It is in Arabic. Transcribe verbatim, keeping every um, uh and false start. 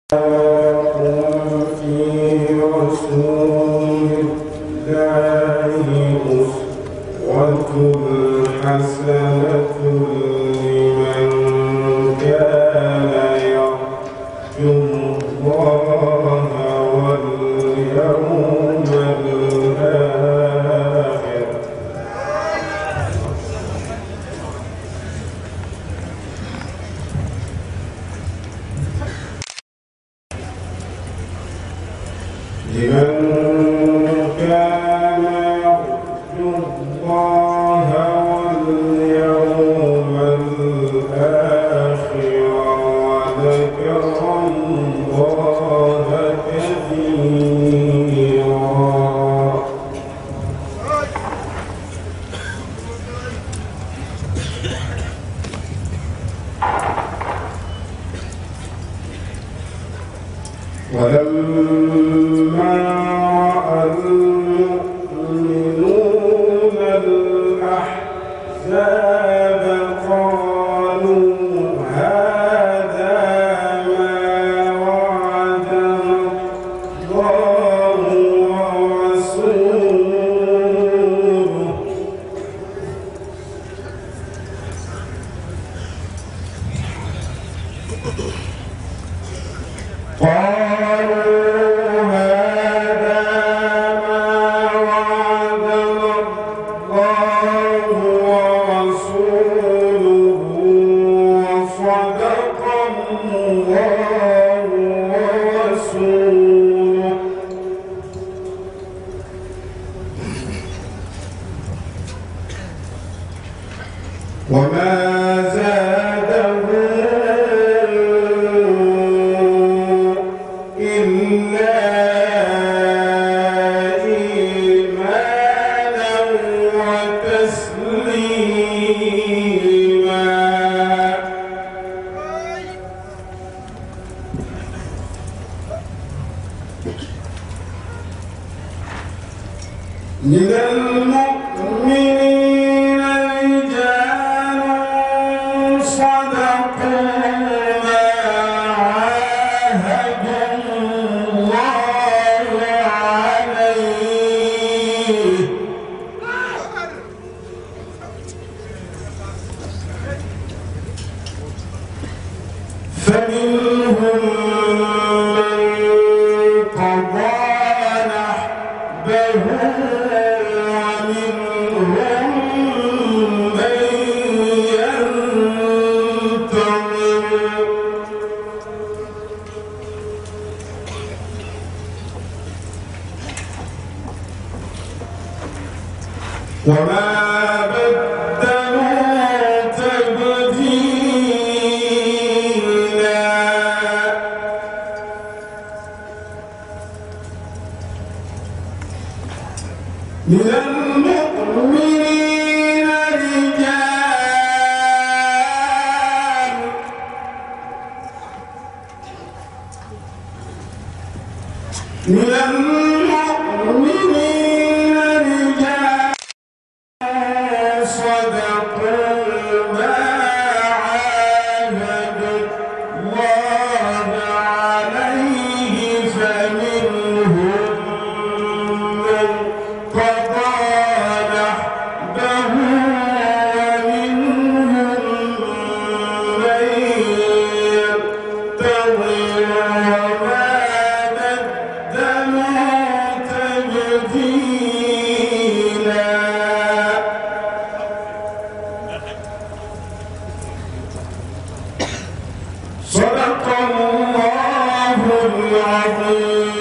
ولما رأى المؤمنون الأحزاب قالوا هذا ما وعدنا الله ورسوله وما زادهم إلا إيمانا وتسليما من المؤمنين رجال صدقوا ما عاهدوا الله عليه فمنهم من قضى نحبه وما بدلوا تبديلا من المؤمنين رجال من المؤمنين رجال صدقوا ما عاهدوا الله عليه فمنهم من قضى نحبه ومنهم من ينتظر وما بدلوا تبديلا صدق الله العظيم.